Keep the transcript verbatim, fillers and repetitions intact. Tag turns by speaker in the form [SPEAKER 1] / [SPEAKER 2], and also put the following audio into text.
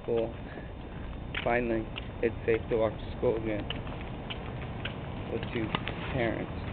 [SPEAKER 1] school. Finally, it's safe to walk to school again with two parents.